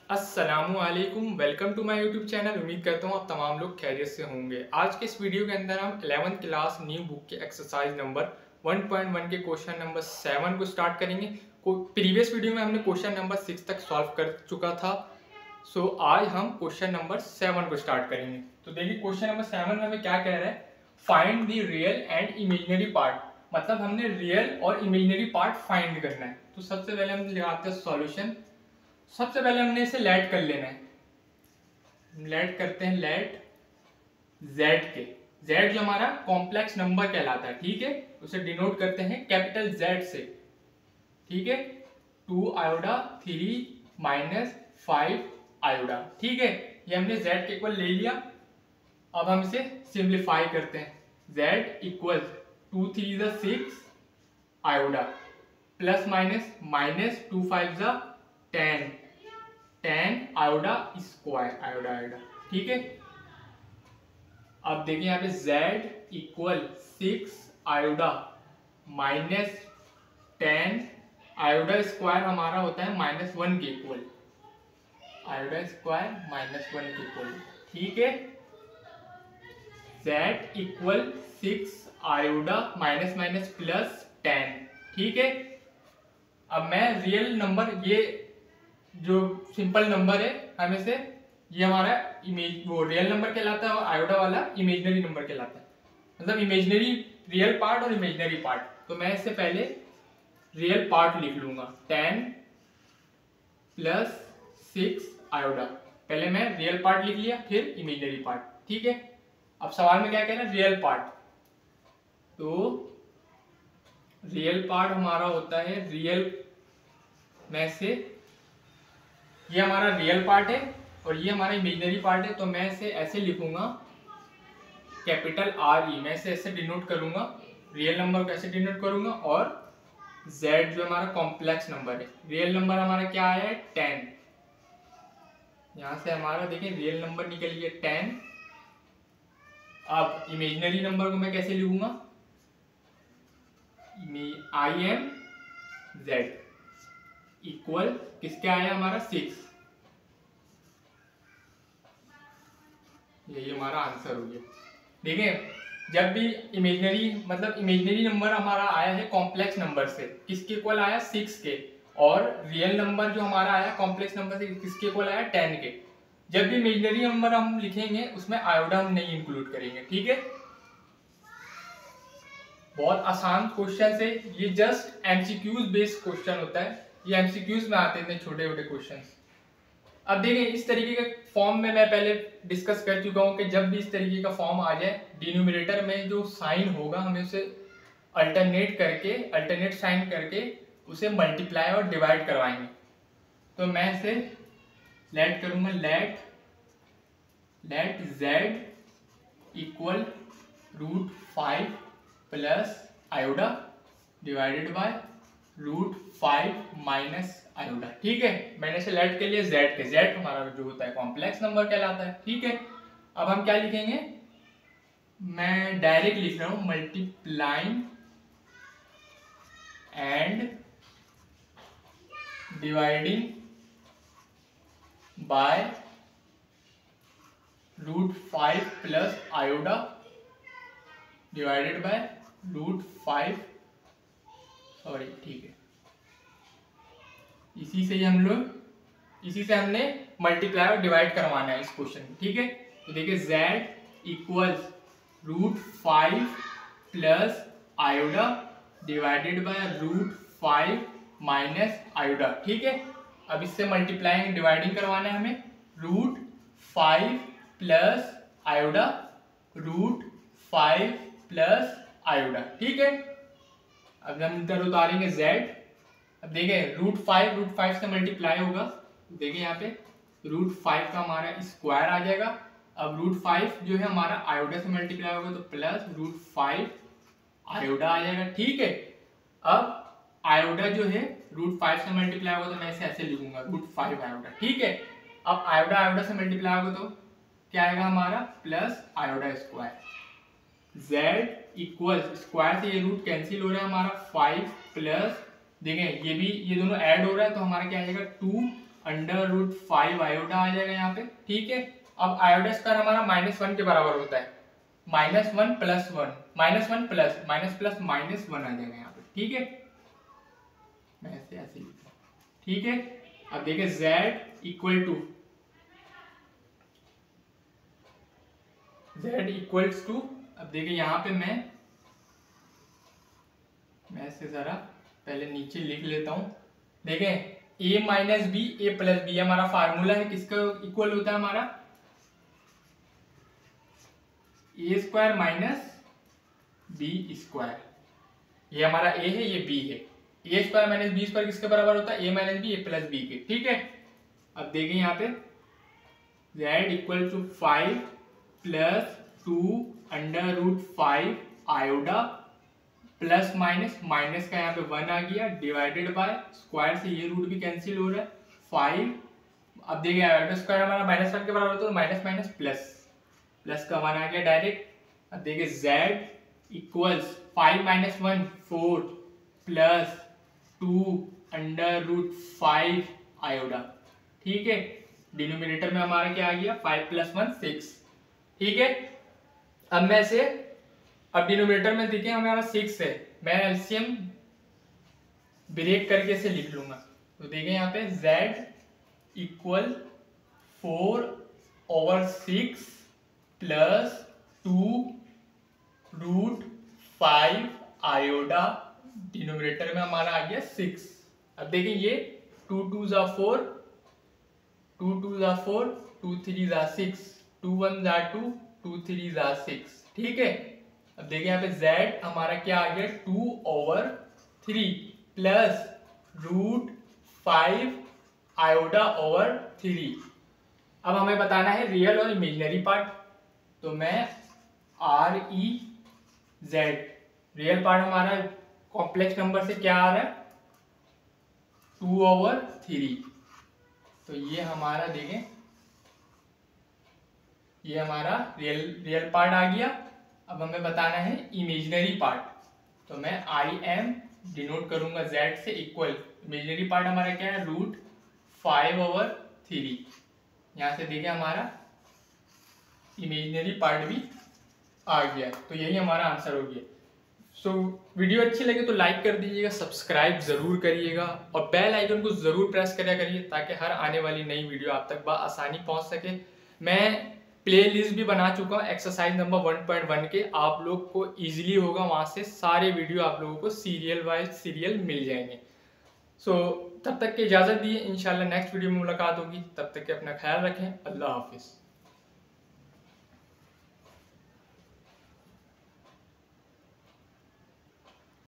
अस्सलामुअलैकुम, welcome to my YouTube channel. उम्मीद करता हूँ आप तमाम लोग खैरियत से होंगे। आज के इस वीडियो के अंदर हम 11th क्लास न्यू बुक के एक्सरसाइज नंबर 1.1 के क्वेश्चन नंबर 7 को स्टार्ट करेंगे। प्रीवियस वीडियो में हमने क्वेश्चन नंबर 6 तक सॉल्व कर चुका था। सो आज हम क्वेश्चन नंबर 7 को स्टार्ट करेंगे। तो देखिए क्वेश्चन नंबर 7 में हमें क्या कह रहा है, find the real and imaginary part. मतलब हमने रियल और इमेजिनरी पार्ट फाइंड करना है। तो सबसे पहले हम लगाते हैं सॉल्यूशन। सबसे पहले हमने इसे लेट कर लेना है। लेट करते हैं लेट z के। z जो हमारा कॉम्प्लेक्स नंबर कहलाता है, ठीक है, उसे डिनोट करते हैं कैपिटल Z से, ठीक है। 2 आयोडा 3 माइनस 5 आयोडा, ठीक है। ये हमने z के इक्वल ले लिया। अब हम इसे सिंप्लीफाई करते हैं। z equal 2 3 6 iota plus minus minus 2 5 10 iota square iota, ठीक है। अब देखिए यहाँ पे z equal 6 iota minus 10 iota square हमारा होता है -1 के इक्वल, आयोडा स्क्वायर -1 के इक्वल, ठीक है। z equal 6 iota minus minus plus 10, ठीक है। अब मैं रियल नंबर, ये जो सिंपल नंबर है हमें से, ये हमारा वो रियल नंबर कहलाता है और आयोडा वाला इमेजिनरी नंबर कहलाता है। मतलब इमेजिनरी रियल पार्ट और इमेजिनरी पार्ट। तो मैं इससे पहले रियल पार्ट लिख लूंगा 10 प्लस 6 आयोडा। पहले मैं रियल पार्ट लिख लिया, फिर इमेजिनरी पार्ट, ठीक है। अब सवाल में क्या कहना है, रियल पार्ट। तो रियल पार्ट हमारा होता है रियल में से, ये हमारा रियल पार्ट है और ये हमारा इमेजिनरी पार्ट है। तो मैं इसे ऐसे लिखूंगा कैपिटल RE, मैं इसे ऐसे डिनोट करूंगा, रियल नंबर को ऐसे डिनोट करूंगा। और Z जो हमारा कॉम्प्लेक्स नंबर है, रियल नंबर हमारा क्या आया है 10, यहां से हमारा देखिए रियल नंबर निकल गया 10। अब इमेजिनरी नंबर को मैं कैसे लिखूंगा, IMZ इक्वल किसके आया हमारा 6, यही हमारा आंसर हो गया। देखिए जब भी इमेजिनरी, मतलब इमेजिनरी नंबर हमारा आया है कॉम्प्लेक्स नंबर से, किसके इक्वल आया 6 के, और रियल नंबर जो हमारा आया कॉम्प्लेक्स नंबर से किसके इक्वल आया 10 के। जब भी इमेजिनरी नंबर हम लिखेंगे उसमें आयोडा हम नहीं इंक्लूड करेंगे, ठीक है। बहुत आसान क्वेश्चन है ये, जस्ट एमसीक्यूज बेस्ड क्वेश्चन होता है। ये एमसीक्यूज में आते हैं छोटे छोटे क्वेश्चंस। अब देखें इस तरीके के फॉर्म में मैं पहले डिस्कस कर चुका हूं कि जब भी इस तरीके का फॉर्म आ जाए, डिनोमिनेटर में जो साइन होगा हमें उसे अल्टरनेट साइन करके उसे मल्टीप्लाई और डिवाइड करवाएंगे। तो मैं इसे लेट करूंगा, let z equal √5 plus iota divided by √5 minus iota, ठीक है। मैंने इसे लेट के लिए z के, z हमारा जो होता है कॉम्प्लेक्स नंबर कहलाता है, ठीक है। अब हम क्या लिखेंगे, मैं डायरेक्ट लिख रहा हूं multiplying and dividing by √5 plus iota divided by √5, sorry, ठीक है। इसी से हमने मल्टीप्लाई और डिवाइड करवाना है इस क्वेश्चन में, ठीक है। तो देखिए z equals √5 plus iota divided by √5 minus iota, ठीक है। अब इससे मल्टीप्लाई एंड डिवाइडिंग करवाना है हमें, √5 प्लस आयोडा √5 प्लस आयोडा, ठीक है। अब हम इधर उतारेंगे z। अब देखें √5 से मल्टीप्लाई होगा, देखिए यहाँ पे √5 का हमारा स्क्वायर आ जाएगा। अब √5 जो है हमारा आयोडा से मल्टीप्लाई होगा तो प्लस √5 आयोडा आ जाएगा, ठीक है। अब आयोडा जो है √5 से मल्टीप्लाई होगा तो मैं इसे ऐसे लिखूंगा √5 आयोडा, ठीक है। अब आयोडा से मल्टीप्लाई होगा तो क्या आएगा हमारा plus iota square. z equal square से ये रूट कैंसिल हो रहा है हमारा 5 प्लस, देखें ये भी, ये दोनों ऐड हो रहा है तो हमारा क्या आ जाएगा 2 √5 आयोडा आ जाएगा यहाँ पे, ठीक है। अब आयोडा स्क्वायर हमारा -1 के बराबर होता है, -1 + 1, -1 प्लस -1 आ जाएगा यहाँ पे, ठीक है। मैं ऐसे ऐसे लिखता हूँ, ठीक है। अब देखिए z इक्वल टू अब देखिए यहाँ पे मैं ऐसे जरा पहले नीचे लिख लेता हूँ। देखें a - b a + b हमारा फार्मूला है, किसका इक्वल होता है हमारा a² - b²। ये हमारा a है, ये b है। a² - b² किसके बराबर होता है, a - b a + b के, ठीक है। अब देखें यहाँ पे z इक्वल टू 5 + 2 √5 आयोडा प्लस माइनस का यहाँ पे 1 आ गया, डिवाइडेड बाय स्क्वायर से ये रूट भी कैंसिल हो रहा है 5। अब देखिए आयोडा स्क्वायर हमारा -1 के बराबर होता है, माइनस प्लस का 1 आ गया डायरेक्ट। अब देखिए z इक्वल्स 5 - 1 4 + 2 √5 आयोडा, ठीक है। डिनोमिनेटर में हमारा क्या आ गया 5 + 1 6, ठीक है। अब डिनोमिनेटर में देखिए हमारा 6 है, मैं एलसीएम ब्रेक करके से लिख लूंगा। तो देखिए यहाँ पे z इक्वल 4/6 + 2 √5 आयोडा, डिनोमिनेटर में हमारा आ गया 6। अब देखिए ये 2 2 = 4, 2 2 = 4, 2 3 = 6, 2 1 = 2, 2 3 = 6, ठीक है। अब देखिए यहाँ पे z हमारा क्या आ गया 2/3 + √5 आयोडा/3। अब हमें बताना है रियल और इमेजिनरी पार्ट, तो मैं REZ, रियल पार्ट हमारा कॉम्प्लेक्स नंबर से क्या आ रहा है 2/3, तो ये हमारा देखें ये हमारा रियल पार्ट आ गया। अब हमें बताना है इमेजिनरी पार्ट, तो मैं IM डिनोट करूंगा z से इक्वल, इमेजिनरी पार्ट हमारा क्या है √5/3। यहाँ से देखिए हमारा इमेजिनरी पार्ट भी आ गया, तो यही हमारा आंसर हो गया। सो वीडियो अच्छी लगे तो लाइक कर दीजिएगा, सब्सक्राइब जरूर करिएगा और बेल आइकन को जरूर प्रेस करिए ताकि हर आने वाली नई वीडियो आप तक आसानी पहुंच सके। मैं प्लेलिस्ट भी बना चुका हूँ एक्सरसाइज नंबर 1.1 के, आप लोग को इजीली होगा, वहाँ से सारे वीडियो आप लोगों को सीरियल वाइज सीरियल मिल जाएंगे। सो तब तक की इजाज़त दिए, इंशाल्लाह नेक्स्ट वीडियो में मुलाकात होगी, तब तक के अपना ख्याल रखें, अल्लाह हाफिज़।